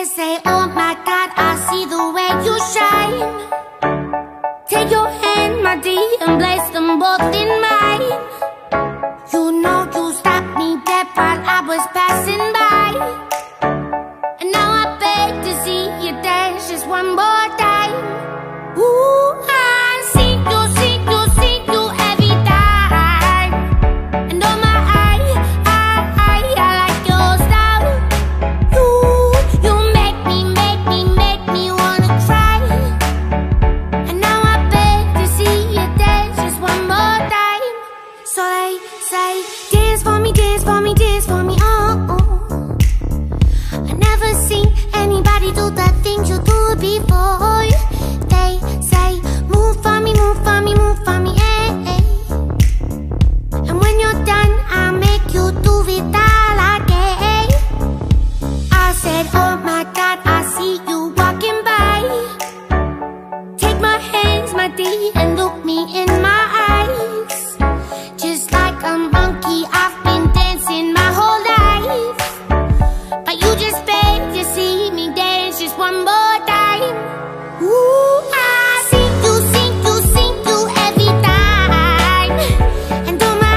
They say, oh my God, I see the way you shine. Take your hand, my dear, and place them both in mine. You know you stopped me dead while I was passing by. And now I beg to see you dance just one more time. Ooh, I see you every time. And oh my, I like your style. You make me wanna cry. And now I beg to see you dance just one more time. So they say, dance for me, dance for me, dance for me, oh, oh. I never seen anybody do the things you do before. They say, move for me, move for me, move for me, eh, eh. And when you're done, I'll make you do it all again. I said, oh my God, I see you walking by. Take my hands, my dear, and look me in my eyes. Just like a monkey, I've been dancing my whole life. But you just beg to see me dance just one more time. Ooh, I see you every time. And oh my,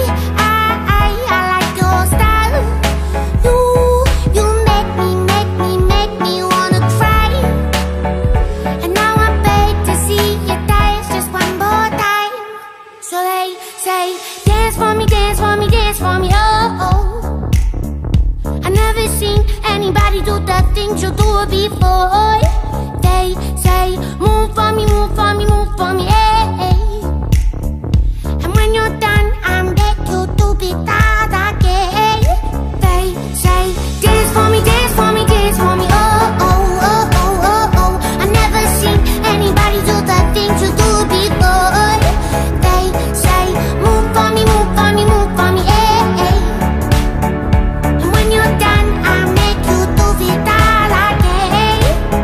I like your style. You make me wanna cry. And now I beg to see you dance just one more time. So they say, dance for me, dance for me, dance for me, oh, oh. I never seen anybody do the things you do before. They say, move for me, move for me, move for me, eh, eh. And when you're done, I'll make you do it all again. They say, dance for me, dance for me, dance for me, oh, oh, oh, oh, oh, oh. I never seen anybody do the things you do before. They say, move for me, move for me, move for me, eh, eh. And when you're done, I'll make you do it all again.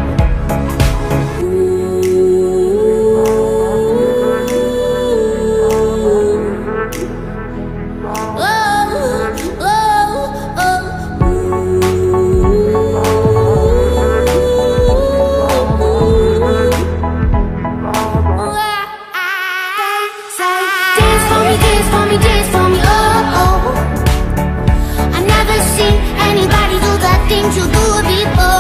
Dance for me, dance for me, dance for me, oh, oh. I never seen anybody do the things you do before.